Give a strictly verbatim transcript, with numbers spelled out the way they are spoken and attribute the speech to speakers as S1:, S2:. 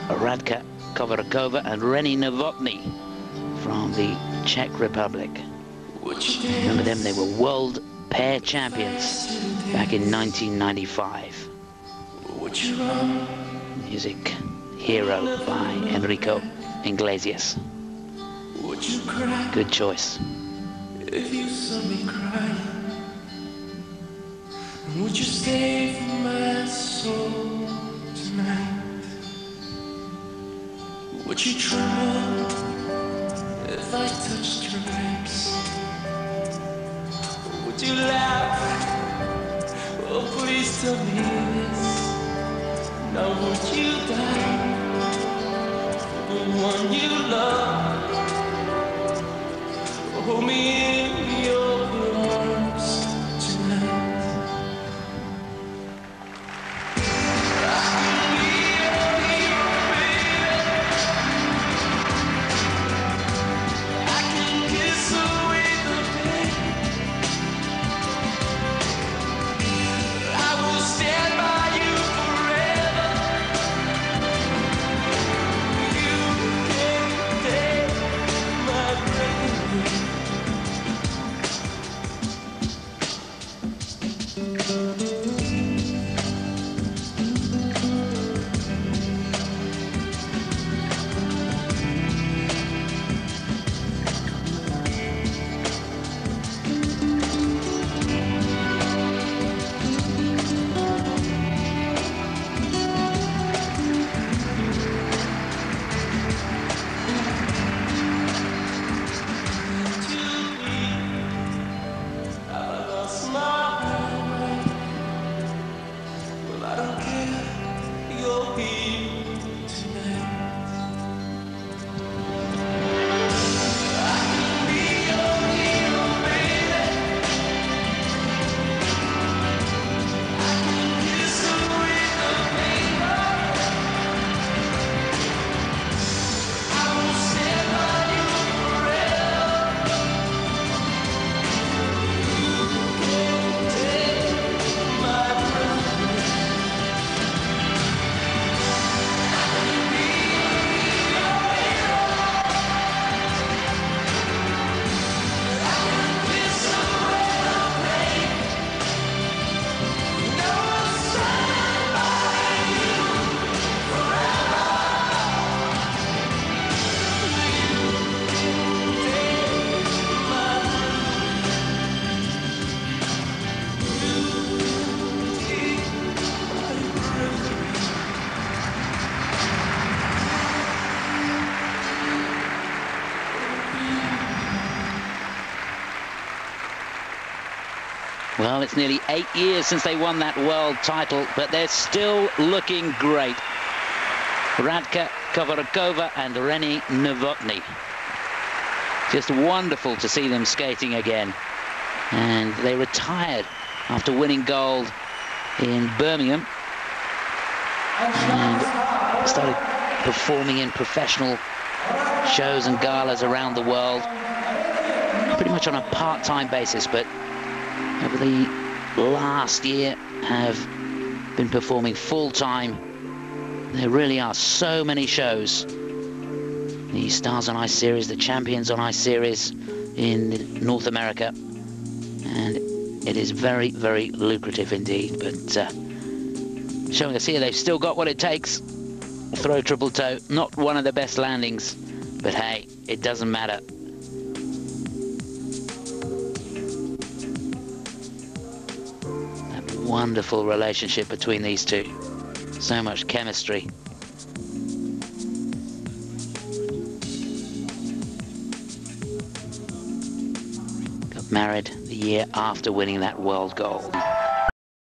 S1: Radka Kovarikova and Rene Novotny from the Czech Republic. Remember them, they were world pair champions back in nineteen ninety-five. Music Hero by Enrico Iglesias. Good choice.
S2: If you saw me cry, would you stay for my soul tonight? Would you tremble if I touched your lips? Would you laugh? Oh, please tell me this. Now would you die for the one you love? Hold me in your arms tonight. I can be your hero, baby. I can kiss away the pain. I will stand by you forever. You can take my breath away.
S1: Well, it's nearly eight years since they won that world title, but they're still looking great. Radka Kovarikova and Rene Novotny. Just wonderful to see them skating again. And they retired after winning gold in Birmingham and started performing in professional shows and galas around the world, pretty much on a part-time basis, but over the last year have been performing full-time. There really are so many shows. The Stars on Ice series, the Champions on Ice series in North America, and it is very, very lucrative indeed. But uh, showing us here they've still got what it takes. Throw triple toe, not one of the best landings, but hey, it doesn't matter. That wonderful relationship between these two. So much chemistry. Got married the year after winning that world gold.